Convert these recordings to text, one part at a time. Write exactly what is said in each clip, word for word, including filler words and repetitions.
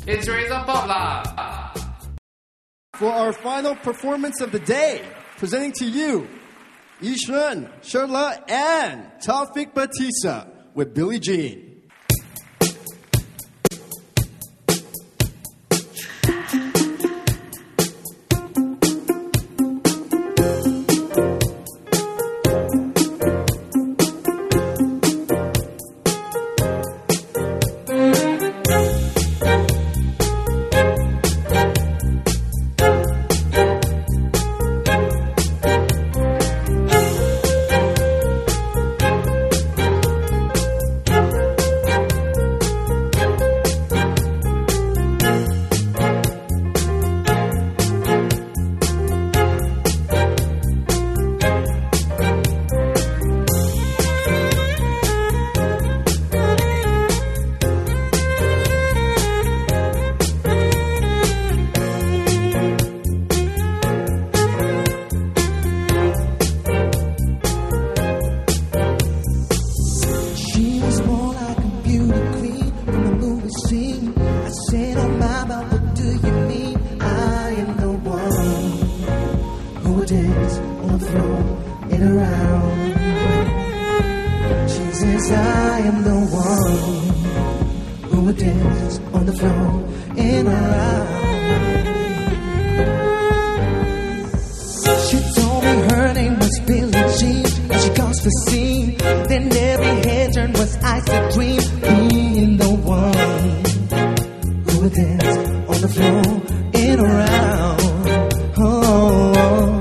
It's Razor Pop lah. For our final performance of the day, presenting to you, Xuan, Sherla, and Taufik Batisah with Billie Jean. On the floor and around. She says I am the one who would dance on the floor and around. She told me her name was Billie Jean, and she caused the scene. Then every head turned was ice and dream, being the one who would dance on the floor and around. Oh, oh.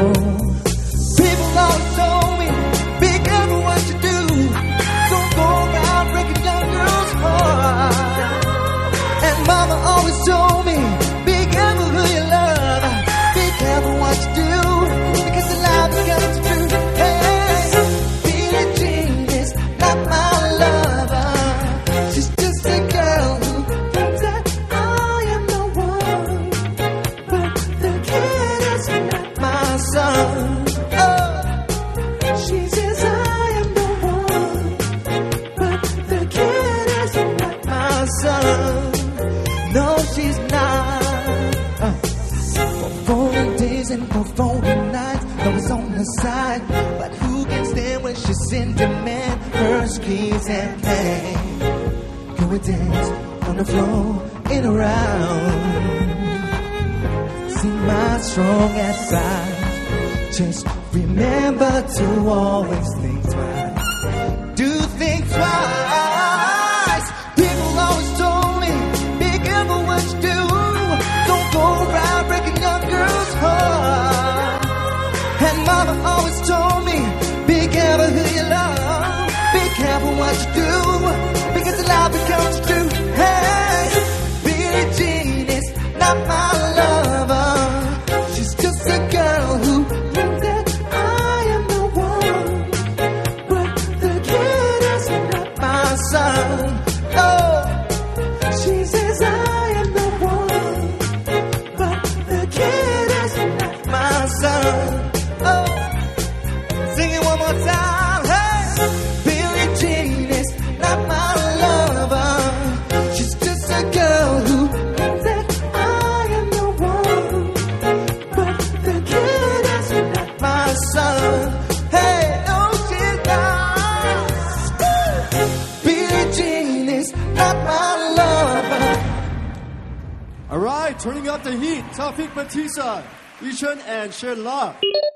Mama always told me, be careful who you love, be careful what you do, because the life becomes true. Hey, Billie Jean is not my lover, she's just a girl who thinks that I am the one, but the kid is not my son. Oh, she says I am the one, but the kid is not my son. No, she's not. Uh, for forty days and for forty nights, I was on the side. But who can stand when she's in demand? Her screams and play. Can we dance on the floor and around? See my strong side. Just remember to always think twice. Do think twice. People always told me, what you do, don't go around breaking young girls' heart. And mama always told me, be careful who you love, be careful what you do, because the life becomes true. Hey, Billie Jean is not my lover, she's just a girl who thinks that I am the one, but the kid is not my son. Oh, she says I son. Oh, sing it one more time. Hey, Billie Jean is not my lover, she's just a girl who thinks that I am the one, but the kid is not my son. Hey, no, she's not. Billie Jean is not my lover. All right, turning up the heat, Taufik Batisah, Xuan, and Sherla.